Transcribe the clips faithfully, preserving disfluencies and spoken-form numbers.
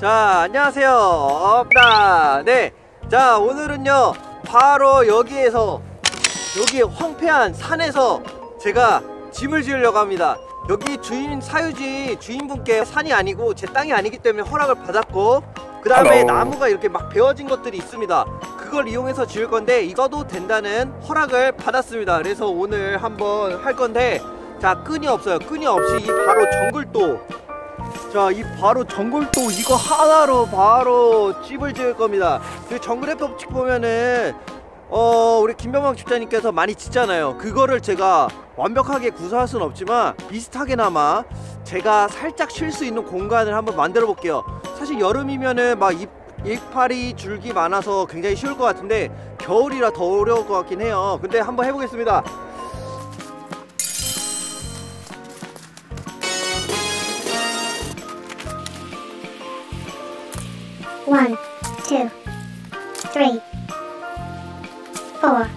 자, 안녕하세요. 네, 자, 오늘은요 바로 여기에서, 여기 황폐한 산에서 제가 집을 지으려고 합니다. 여기 주인, 사유지 주인분께 산이 아니고 제 땅이 아니기 때문에 허락을 받았고, 그 다음에 나무가 이렇게 막 베어진 것들이 있습니다. 그걸 이용해서 지을 건데 이거도 된다는 허락을 받았습니다. 그래서 오늘 한번 할 건데, 자, 끈이 없어요. 끈이 없이 이 바로 정글도, 자, 이 바로 정글도 이거 하나로 바로 집을 지을 겁니다. 그 정글의 법칙 보면은 어 우리 김병망 집사님께서 많이 짓잖아요. 그거를 제가 완벽하게 구사할 수는 없지만 비슷하게나마 제가 살짝 쉴 수 있는 공간을 한번 만들어 볼게요. 사실 여름이면은 막 잎, 이파리 줄기 많아서 굉장히 쉬울 것 같은데 겨울이라 더 어려울 것 같긴 해요. 근데 한번 해보겠습니다. One, two, three, four.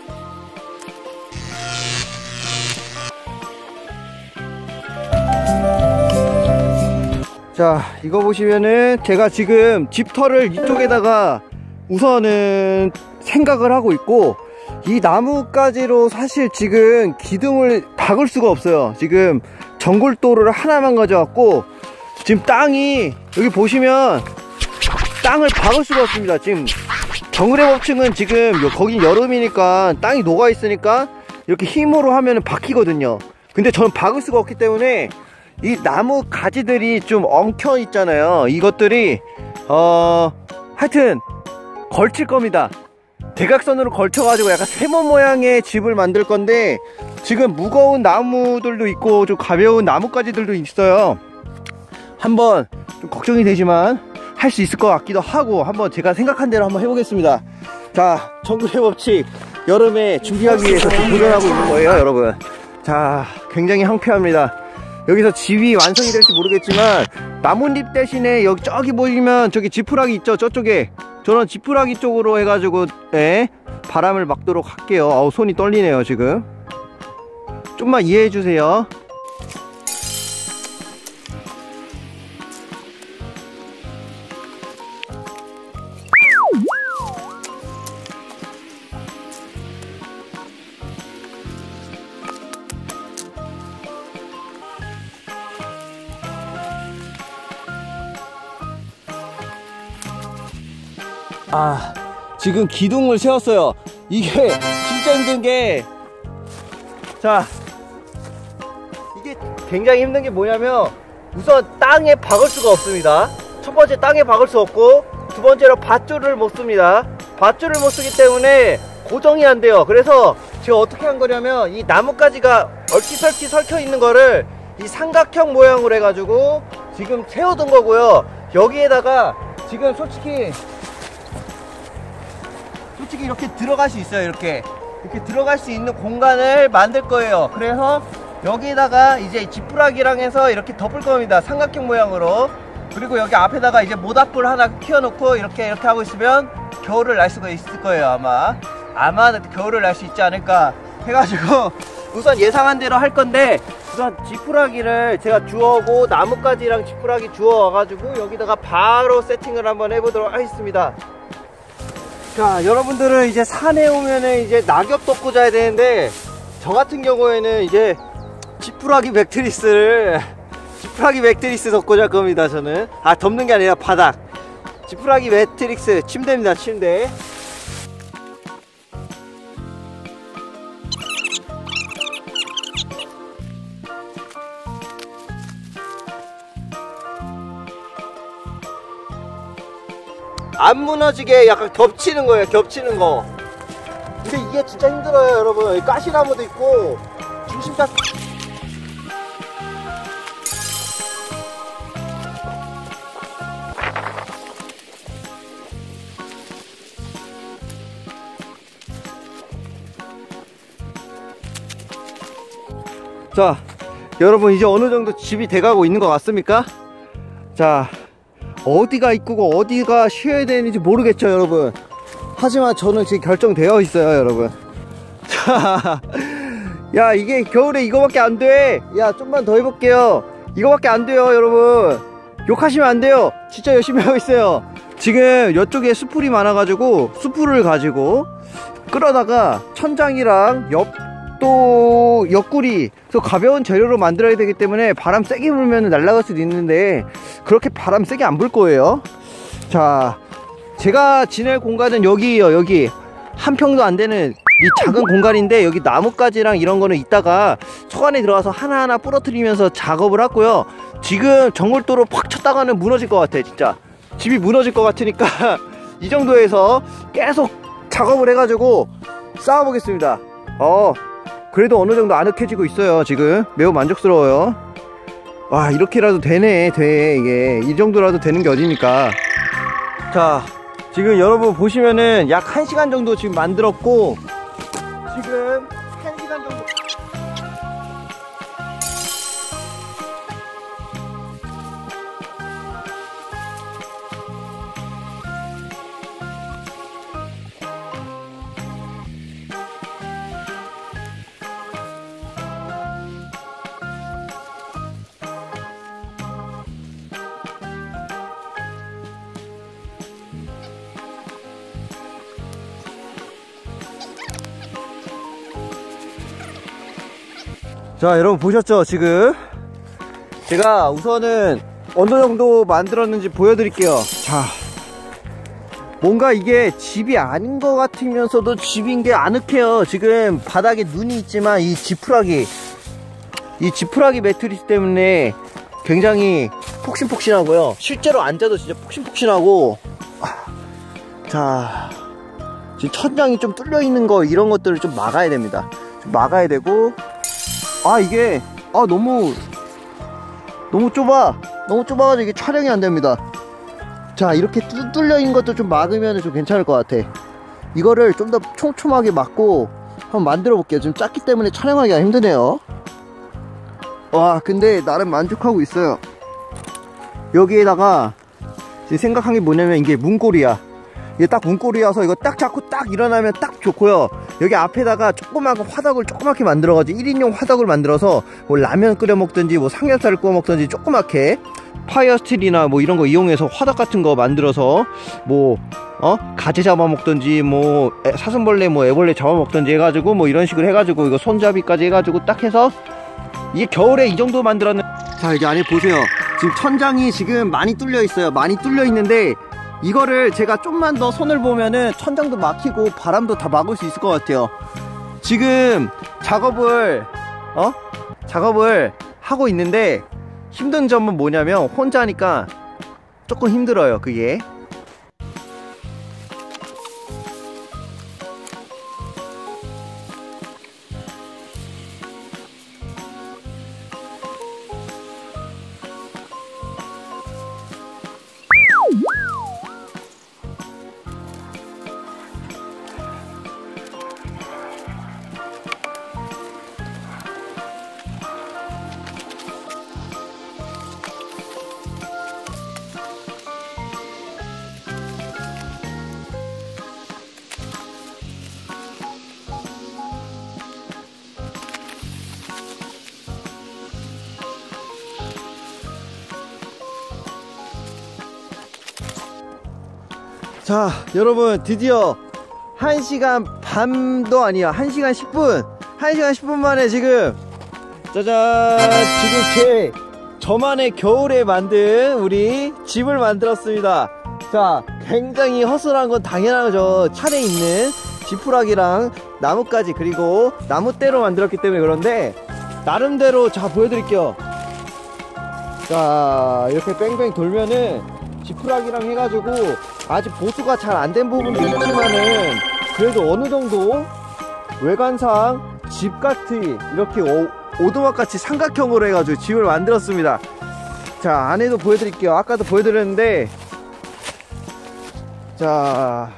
자, 이거 보시면은 제가 지금 집터를 이쪽에다가 우선은 생각을 하고 있고, 이 나무가지로 사실 지금 기둥을 박을 수가 없어요. 지금 정골도를 하나만 가져왔고, 지금 땅이 여기 보시면 땅을 박을 수가 없습니다. 지금 정글의 법칙은 지금 거긴 여름이니까 땅이 녹아 있으니까 이렇게 힘으로 하면은 박히거든요. 근데 저는 박을 수가 없기 때문에 이 나무 가지들이 좀 엉켜 있잖아요. 이것들이 어 하여튼 걸칠 겁니다. 대각선으로 걸쳐 가지고 약간 세모 모양의 집을 만들 건데, 지금 무거운 나무들도 있고 좀 가벼운 나뭇가지들도 있어요. 한번 좀 걱정이 되지만 할 수 있을 것 같기도 하고, 한번 제가 생각한 대로 한번 해보겠습니다. 자, 정글의 법칙 여름에 준비하기 위해서 도전하고 있는 거예요, 여러분. 자, 굉장히 황폐합니다. 여기서 집이 완성이 될지 모르겠지만 나뭇잎 대신에 여기 저기 보시면 저기 지푸라기 있죠, 저쪽에. 저는 지푸라기 쪽으로 해가지고 예, 바람을 막도록 할게요. 아우, 손이 떨리네요 지금. 좀만 이해해 주세요. 아, 지금 기둥을 세웠어요. 이게 진짜 힘든 게, 자, 이게 굉장히 힘든 게 뭐냐면, 우선 땅에 박을 수가 없습니다. 첫 번째, 땅에 박을 수 없고, 두 번째로 밧줄을 못 씁니다. 밧줄을 못 쓰기 때문에 고정이 안 돼요. 그래서 제가 어떻게 한 거냐면, 이 나뭇가지가 얼키설키 설켜 있는 거를 이 삼각형 모양으로 해가지고 지금 세워둔 거고요. 여기에다가 지금 솔직히 솔직히 이렇게 들어갈 수 있어요. 이렇게 이렇게 들어갈 수 있는 공간을 만들 거예요. 그래서 여기다가 이제 지푸라기랑 해서 이렇게 덮을 겁니다. 삼각형 모양으로. 그리고 여기 앞에다가 이제 모닥불 하나 키워놓고 이렇게 이렇게 하고 있으면 겨울을 날 수가 있을 거예요. 아마 아마 겨울을 날 수 있지 않을까 해가지고 우선 예상한 대로 할 건데, 우선 지푸라기를 제가 주워오고 나뭇가지랑 지푸라기 주워와가지고 여기다가 바로 세팅을 한번 해보도록 하겠습니다. 자, 여러분들은 이제 산에 오면은 이제 낙엽 덮고 자야 되는데, 저 같은 경우에는 이제 지푸라기 매트리스를 지푸라기 매트리스 덮고 잘 겁니다. 저는 아, 덮는 게 아니라 바닥 지푸라기 매트리스 침대입니다. 침대. 안 무너지게 약간 겹치는 거예요. 겹치는 거. 근데 이게 진짜 힘들어요, 여러분. 여기 가시나무도 있고 중심 잡. 자, 여러분, 이제 어느 정도 집이 돼가고 있는 것 같습니까? 자, 어디가 입구고 어디가 쉬어야 되는지 모르겠죠, 여러분. 하지만 저는 지금 결정되어 있어요, 여러분. 자, 야, 이게 겨울에 이거밖에 안 돼. 야, 좀만 더 해볼게요. 이거밖에 안 돼요, 여러분. 욕하시면 안 돼요. 진짜 열심히 하고 있어요. 지금 이쪽에 숯불이 많아가지고 숯불을 가지고 끌어다가 천장이랑 옆 또 옆구리 또 가벼운 재료로 만들어야 되기 때문에 바람 세게 불면 날아갈 수도 있는데 그렇게 바람 세게 안 불 거예요. 자, 제가 지낼 공간은 여기에요. 여기 한 평도 안 되는 이 작은 공간인데 여기 나뭇가지랑 이런 거는 이따가 속 안에 들어가서 하나하나 부러뜨리면서 작업을 하고요. 지금 정골도로 팍 쳤다가는 무너질 것 같아. 진짜 집이 무너질 것 같으니까 이 정도에서 계속 작업을 해가지고 쌓아보겠습니다. 어 그래도 어느 정도 아늑해지고 있어요. 지금 매우 만족스러워요. 와, 이렇게라도 되네. 돼. 이게 이 정도라도 되는 게 어디니까. 자, 지금 여러분 보시면은 약 한 시간 정도 지금 만들었고, 지금 한 시간 정도 자, 여러분 보셨죠? 지금 제가 우선은 어느 정도 만들었는지 보여드릴게요. 자, 뭔가 이게 집이 아닌 것 같으면서도 집인 게 아늑해요. 지금 바닥에 눈이 있지만 이 지푸라기 이 지푸라기 매트리스 때문에 굉장히 폭신폭신하고요. 실제로 앉아도 진짜 폭신폭신하고. 자, 지금 천장이 좀 뚫려 있는 거 이런 것들을 좀 막아야 됩니다. 좀 막아야 되고. 아, 이게 아 너무 너무 좁아 너무 좁아가지고 이게 촬영이 안 됩니다. 자, 이렇게 뚫, 뚫려 있는 것도 좀 막으면 좀 괜찮을 것 같아. 이거를 좀 더 촘촘하게 막고 한번 만들어 볼게요. 좀 작기 때문에 촬영하기가 힘드네요. 와, 근데 나름 만족하고 있어요. 여기에다가 지금 생각한 게 뭐냐면 이게 문고리야. 이게 딱 문고리여서 이거 딱 잡고 딱 일어나면 딱 좋고요. 여기 앞에다가 조그맣게 화덕을 조그맣게 만들어가지고 일 인용 화덕을 만들어서 뭐 라면 끓여 먹든지 뭐 삼겹살을 구워 먹든지 조그맣게 파이어 스틸이나 뭐 이런 거 이용해서 화덕 같은 거 만들어서 뭐 어? 가재 잡아 먹든지 뭐 사슴벌레 뭐 애벌레 잡아 먹든지 해가지고 뭐 이런 식으로 해가지고 이거 손잡이까지 해가지고 딱 해서 이게 겨울에 이 정도 만들었는. 자, 여기 안에 보세요. 지금 천장이 지금 많이 뚫려 있어요. 많이 뚫려 있는데 이거를 제가 좀만 더 손을 보면은 천장도 막히고 바람도 다 막을 수 있을 것 같아요. 지금 작업을 어? 작업을 하고 있는데 힘든 점은 뭐냐면 혼자 하니까 조금 힘들어요. 그게. 자, 여러분 드디어 한 시간 반도 아니야 한 시간 십 분 한 시간 십 분 만에 지금 짜잔, 지금 제 저만의 겨울에 만든 우리 집을 만들었습니다. 자, 굉장히 허술한 건 당연하죠. 차례 있는 지푸라기랑 나뭇가지 그리고 나무대로 만들었기 때문에 그런데 나름대로 자 보여드릴게요. 자, 이렇게 뺑뺑 돌면은 지푸라기랑 해가지고 아직 보수가 잘 안 된 부분도 있지만은 그래도 어느 정도 외관상 집같이 이렇게 오, 오두막같이 삼각형으로 해가지고 집을 만들었습니다. 자, 안에도 보여드릴게요. 아까도 보여드렸는데 자,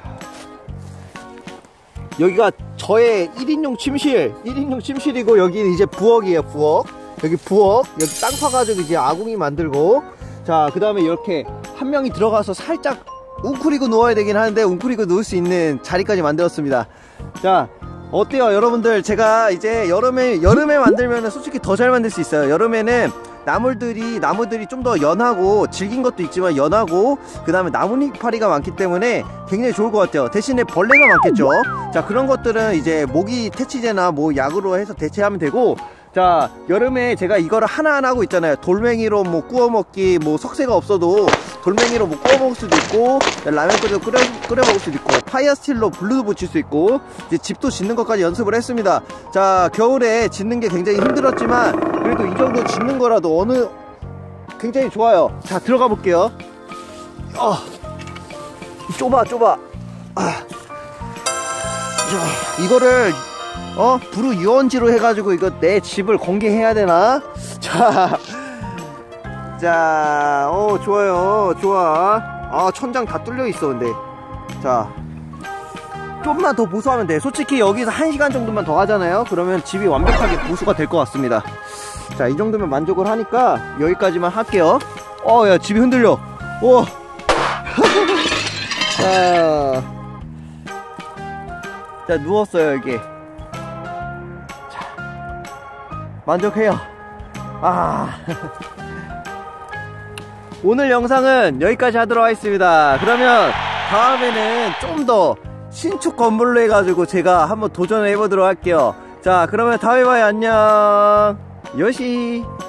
여기가 저의 일 인용 침실 일 인용 침실이고 여기는 이제 부엌이에요. 부엌. 여기 부엌, 여기 땅 파가지고 이제 아궁이 만들고, 자, 그 다음에 이렇게 한 명이 들어가서 살짝 웅크리고 누워야 되긴 하는데 웅크리고 누울 수 있는 자리까지 만들었습니다. 자, 어때요 여러분들? 제가 이제 여름에 여름에 만들면 솔직히 더 잘 만들 수 있어요. 여름에는 나물들이 나무들이 좀 더 연하고 질긴 것도 있지만 연하고 그 다음에 나뭇잎파리가 많기 때문에 굉장히 좋을 것 같아요. 대신에 벌레가 많겠죠. 자, 그런 것들은 이제 모기 퇴치제나 뭐 약으로 해서 대체하면 되고, 자, 여름에 제가 이거를 하나하나 하고 있잖아요. 돌멩이로 뭐 구워 먹기, 뭐 석쇠가 없어도 돌멩이로 뭐 구워 먹을 수도 있고, 라면 끓여, 끓여, 끓여 먹을 수도 있고, 파이어 스틸로 블루도 붙일 수 있고, 이제 집도 짓는 것까지 연습을 했습니다. 자, 겨울에 짓는 게 굉장히 힘들었지만 그래도 이 정도 짓는 거라도 어느 굉장히 좋아요. 자, 들어가 볼게요. 어, 좁아 좁아. 아. 자, 이거를 어 부루 유원지로 해가지고 이거 내 집을 공개해야 되나? 자, 자, 어 좋아요, 좋아. 아, 천장 다 뚫려 있어. 근데 자, 좀만 더 보수하면 돼. 솔직히 여기서 한 시간 정도만 더 하잖아요. 그러면 집이 완벽하게 보수가 될 것 같습니다. 자, 이 정도면 만족을 하니까 여기까지만 할게요. 어, 야, 집이 흔들려. 오. 자, 자, 누웠어요 여기. 자, 만족해요. 아. 오늘 영상은 여기까지 하도록 하겠습니다. 그러면 다음에는 좀 더 신축 건물로 해가지고 제가 한번 도전을 해보도록 할게요. 자, 그러면 다음에 봐요. 안녕. 요시.